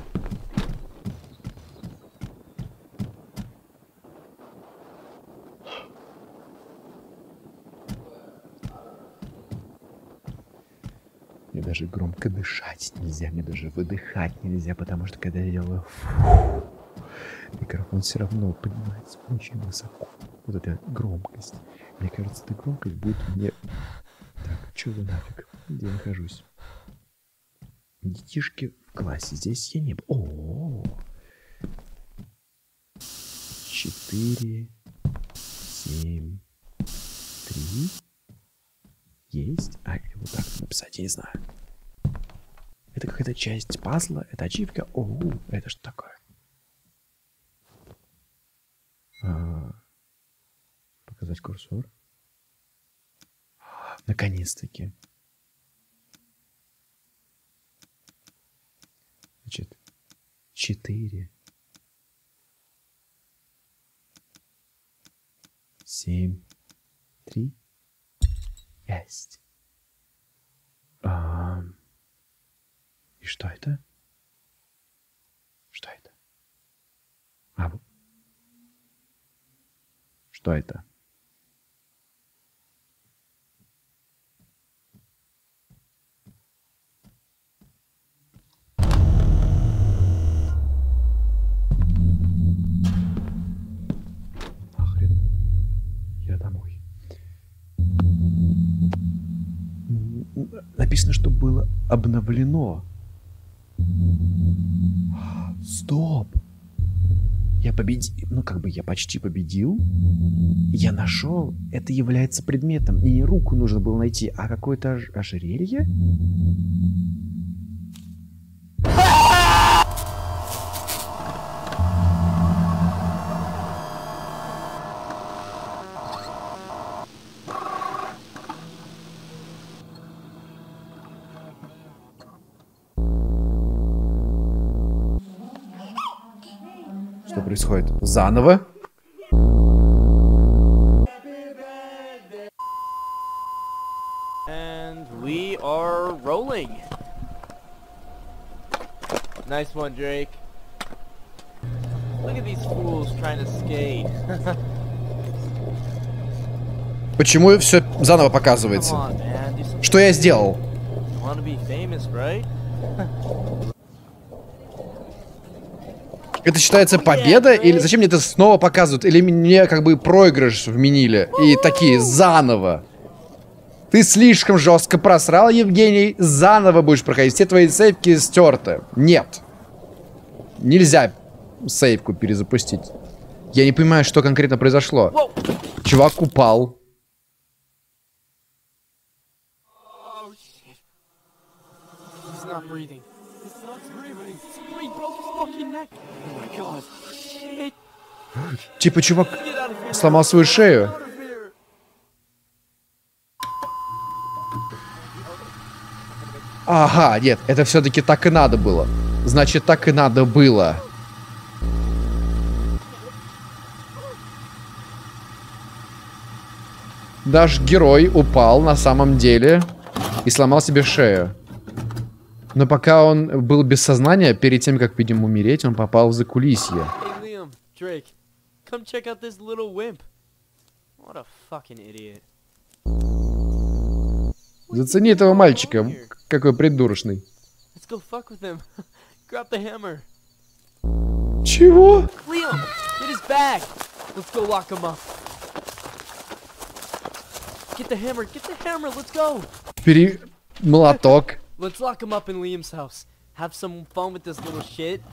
Мне даже громко дышать нельзя, мне даже выдыхать нельзя, потому что когда я делаю фу, микрофон все равно поднимается очень высоко. Вот эта громкость. Мне кажется, эта громкость будет мне... Так, Чё за нафиг? Где я нахожусь? Детишки в классе. Здесь я не был. О, 4, 7, 3. Есть? А, или вот так написать, я не знаю. Это какая-то часть пазла? Это ачивка? О, это что такое? Показать курсор. Наконец-таки. Значит, 4, 7, 3. Есть. И что это? Что это? Что это? Нахрен. Я домой. Написано, что было обновлено. Стоп! Я победил. Ну, как бы я почти победил. Я нашел. Это является предметом. Мне не руку нужно было найти, а какое-то ожерелье. Что происходит? Заново? And we are rolling. Nice one, Drake. Look at these fools trying to skate. Почему все заново Come показывается? on, man. Do something. Что я сделал? Want to be famous, right? Это считается победа? Или зачем мне это снова показывают? Или мне как бы проигрыш вменили? И такие, заново. Ты слишком жестко просрал, Евгений. Заново будешь проходить. Все твои сейвки стерты. Нет. Нельзя сейвку перезапустить. Я не понимаю, что конкретно произошло. Whoa! Чувак упал. Oh shit. He's not breathing. He's not breathing. Somebody broke his fucking neck. Oh my god. Shit. Типа чувак Get out of here. сломал свою шею. Out of here. Ага, нет, это все-таки так и надо было. Значит, так и надо было. Наш герой упал на самом деле и сломал себе шею. Но пока он был без сознания, перед тем, как, видимо, умереть, он попал в закулисье. Hey Liam, Drake, come check out this little wimp. What a fucking idiot. Zацени этого мальчика. Какой придурочный. Let's go fuck with him. Grab the hammer. Чего? Liam, get his bag. Let's go lock him up. Get the hammer, let's go. Бери молоток. Let's lock him up in Liam's house. Have some fun with this little shit.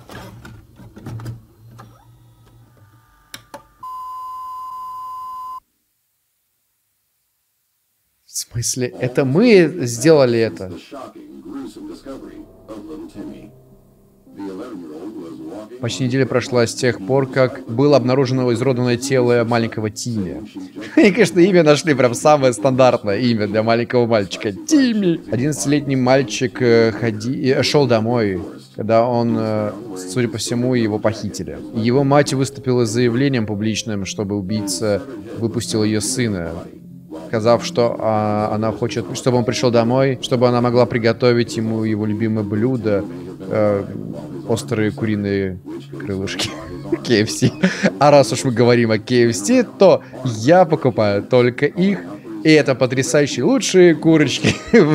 В смысле, это мы сделали это? The shocking, gruesome discovery of little Timmy. The 11-year-old was walking. Почти неделя прошла с тех пор, как было обнаружено изуродованное тело маленького Тимми. И, конечно, имя нашли прям самое стандартное имя для маленького мальчика. Тимми! 11-летний мальчик шел домой, когда он, судя по всему, его похитили. Его мать выступила с заявлением публичным, чтобы убийца выпустил ее сына, сказав, что она хочет, чтобы он пришел домой, чтобы она могла приготовить ему его любимое блюдо, острые куриные крылышки KFC. А раз уж мы говорим о KFC, то я покупаю только их. И это потрясающие лучшие курочки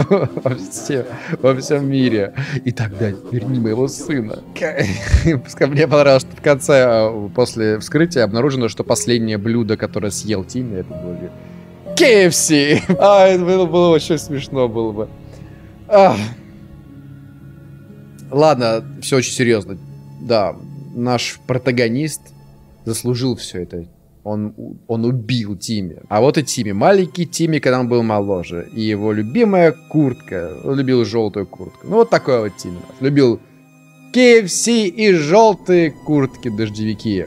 во всем мире. И тогда верни моего сына. Мне понравилось, что в конце, после вскрытия, обнаружено, что последнее блюдо, которое съел Тимми, это были KFC! Это было очень смешно было бы. Ладно, все очень серьезно. Да, наш протагонист заслужил все это. Он убил Тимми. А вот и Тимми. Маленький Тимми, когда он был моложе. И его любимая куртка. Он любил желтую куртку. Ну, вот такой вот Тимми. Любил KFC и желтые куртки-дождевики.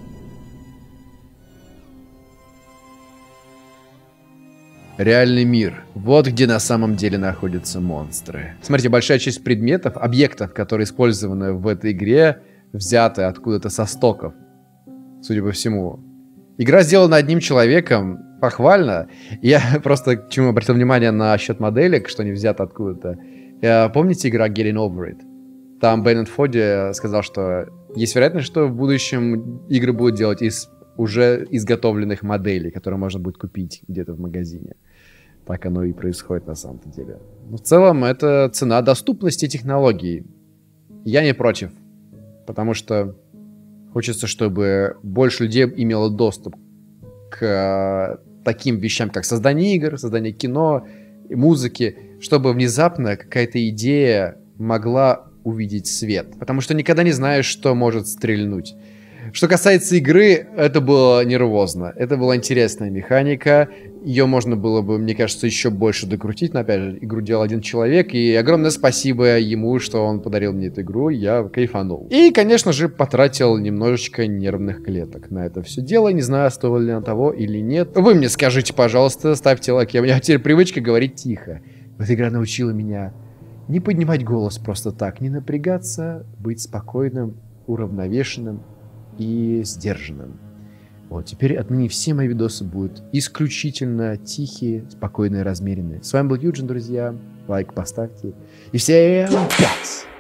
Реальный мир. Вот где на самом деле находятся монстры. Смотрите, большая часть предметов, объектов, которые использованы в этой игре, взяты откуда-то со стоков. Судя по всему. Игра сделана одним человеком. Похвально. Я просто к чему обратил внимание насчет моделек, что они взяты откуда-то. Помните игра Getting Over It? Там Беннет Фодди сказал, что есть вероятность, что в будущем игры будут делать из уже изготовленных моделей, которые можно будет купить где-то в магазине. Так оно и происходит на самом-то деле. Но в целом это цена доступности технологий. Я не против. Потому что хочется, чтобы больше людей имело доступ к таким вещам, как создание игр, создание кино, музыки, чтобы внезапно какая-то идея могла увидеть свет. Потому что никогда не знаешь, что может стрельнуть. Что касается игры, это было нервозно. Это была интересная механика. Ее можно было бы, мне кажется, еще больше докрутить. Но, опять же, игру делал один человек. И огромное спасибо ему, что он подарил мне эту игру. Я кайфанул. И, конечно же, потратил немножечко нервных клеток на это все дело. Не знаю, стоило ли на того или нет. Вы мне скажите, пожалуйста, ставьте лайки. У меня теперь привычка говорить тихо. Эта игра научила меня не поднимать голос просто так. Не напрягаться, быть спокойным, уравновешенным и сдержанным. Вот, теперь отныне все мои видосы будут исключительно тихие, спокойные, размеренные. С вами был Юджин, друзья. Лайк поставьте. И всем пять!